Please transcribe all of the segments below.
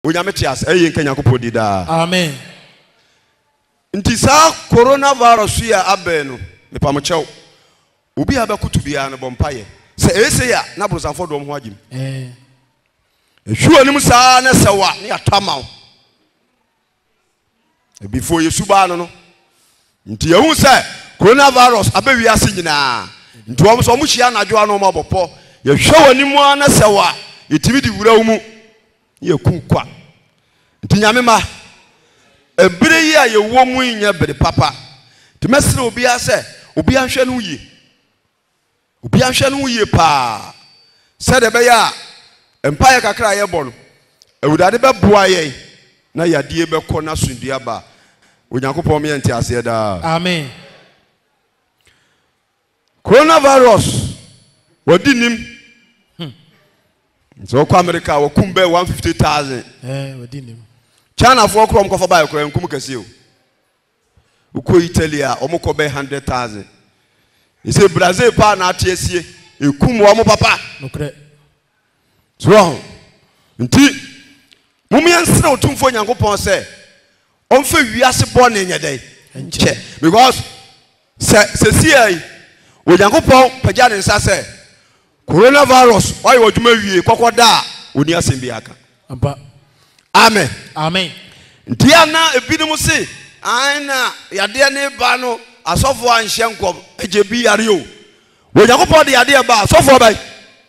Unyametias, Kenya Kupodida. Amen. Ntisa coronavirus ya abeno. Me pamochao. Ubi abakutu biya na bompaye. Se ese ya na brosanfo dom ho agim. Ehwu anim saa na sewa na yatama. Before Yesu ba no. Nti yehu se coronavirus abewi ase nyina. Nti wo so mo hia na adwo ano mabopo. Yehwe anim na sewa yetimi di wura mu. Yekunkwa. Nti nyame ma ebire yi a yewo mu nya bere papa. Ti mesre obi ase obi anhwe no yi. Obi anhwe no yi pa. Se de be ya empire kakra ye bo no. Ewudade be boa ye na yade be kɔ na sundua ba. Onyankopɔn me ente ase da. Amen. Coronavirus wadi nim. So ko America wo kumbe 150,000. Wadi nim. China for krom ko fa ba ekran kum kase o. Uko Italia omo ko be 100,000. Ise Brazil pa na atiesie ekum wo mo papa. Nokre. So nti mumiansira otumfo Nyankopɔn se onfa wiase bone nyedai. Nche because se see Onyankopɔn pagya ne nsa se coronavirus why would you wie kokoda oni asembi aka. Ampa. Amen. Amen. Ntia na ebinom se ana yade ne ba no asofo anhye nkom ejebi yare o. Onyankopɔn de yade ba asofo bai.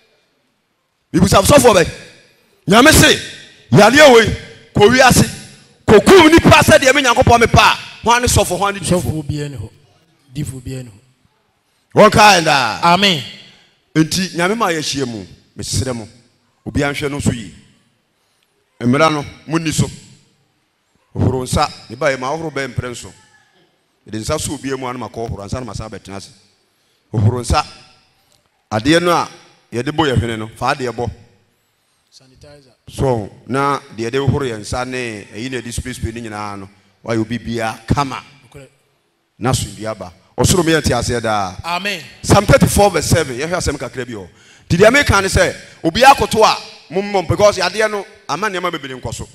Bibusa asofo bai. Nyame se yade we ko wi ase kokum ni pa se de me Nyankopɔn me pa ho ane sofo ho ane sofo bia ne ho. Difu bia ne ho. Won kaenda. Amen. Enti nyame ma ya hie mu mesere mu obi anhwe no so yi emra no munni so ohoro nsa ne ba ye ma ohoro be mpre nso de nsa so obi emu anu maka ohoro nsa na masa betena se ohoro nsa ade no a ye de bo ye hwene no fa ade bo sanitizer so na de de ohoro ye nsa ne eyi na display ni nyina no wa ye obi bia kama na so bia ba osoro me yati ase da. Amen. Psalm 34 verse 7. You hear some kakra bi o. Did the American say obi akoto a mum because yade no ama nema bebele nkoso.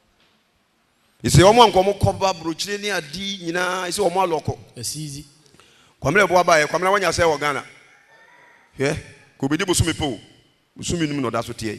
Ise omo anko mo koba brochire ni adi nyina ise omo aloko. Esizi. Kwamle bo aba ye kwamle wanya say wo Ghana. He ko bedi bosumi po. Bosumi nim no da so tie.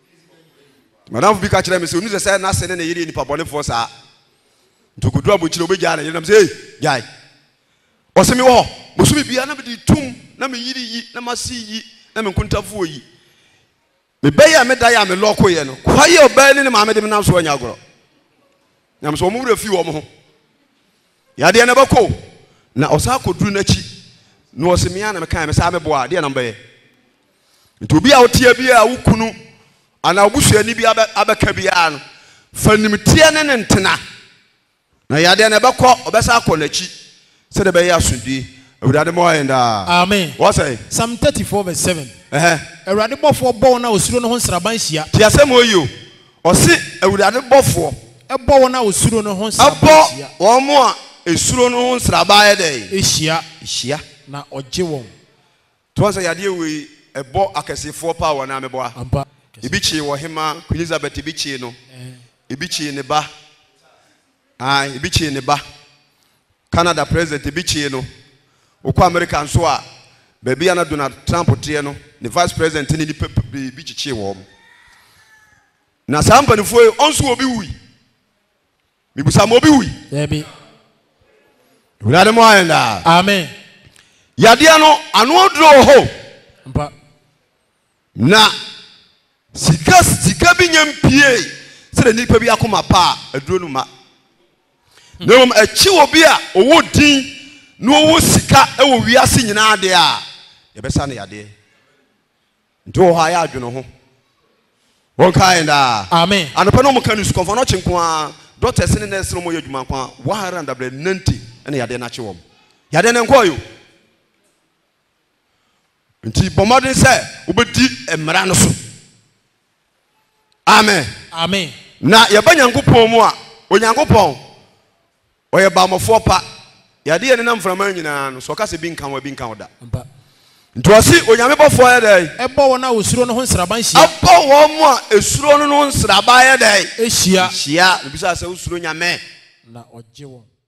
Madam bi ka kire me se onu se na se ne na yiri nipa bole fo sa. Ntokudu abochire obegya na yiri na say guy. Osemi wo musumi bia na be tum na me yiri yi na masi yi na me nkuntafuo yi me beya me da ya me loko ye no kwaye oba ni ma me de me nam so anya agoro nyam so mo wura fi wo mo ho ya de na bako na osa koduru na chi no osemi ya na me kan me sa me boa de na mbaye nti obi a otia bia wukunu ana obusuani bia abeka bia no fanimtie ne ntena na ya de na bako obesa akọ na chi said the Bayer Sudi, Amen. What say? Psalm 34 verse 7. A radical for born now, Sudan Honsrabansia. Tiasemo you, or sit a radical for a born now, Sudan Honsrabansia. One more a Sudan Honsrabaya day. Ishia, na Ojiwon. Twas a idea we a bo I can see 4 power and I'm a boy. Ibichi or hima, Elizabeth Ibichi no. Ibichi in the bar. Ibichi in the bar. Canada president Ibichi no okwa America nso a baby ana Donald Trump tie no the vice president ni Ibichi wo na sampani fo onso obi wi mibusa mo obi wi baby wurade mo ayenda. Amen. Yade no anu odro ho mpa na sika bi nyampie se de nipa bi akoma pa aduro no ma no achi obi a owo din no owo sika e wo wiase nyina ade a ye besa na yade nto ha ya adweno ho won kai nda. Amen. Anopa no mo kan su konfa no chenko a doctors ne nurse no mo yadwuma kwa 190 ene yade na che wo yade ne nko yo nti bomodin se obedi emra no so. Amen. Amen. Na ye ba Nyankopon mu a Onyankopon oye ba mofo pa yade ye ne nam frama nyina no so ka se bi nkan wa bi nkan oda Ntoasi onyame bɔfo ayɛ dɛ. Ɛbɔ wɔn a osuro no ho nsraban hyia. Abɔ wɔn a esuro no nsraba ayɛ dɛ. Ehyia. Hyia. Ebisa sɛ osuro nyame. Na ɔgye wɔn.